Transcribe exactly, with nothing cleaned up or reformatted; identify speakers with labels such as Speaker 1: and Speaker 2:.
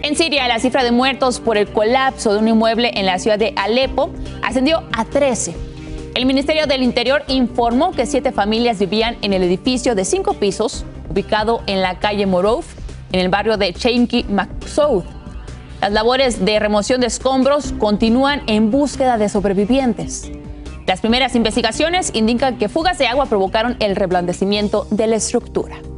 Speaker 1: En Siria, la cifra de muertos por el colapso de un inmueble en la ciudad de Alepo ascendió a trece. El Ministerio del Interior informó que siete familias vivían en el edificio de cinco pisos, ubicado en la calle Morov, en el barrio de Cheinki Maksoud. Las labores de remoción de escombros continúan en búsqueda de sobrevivientes. Las primeras investigaciones indican que fugas de agua provocaron el reblandecimiento de la estructura.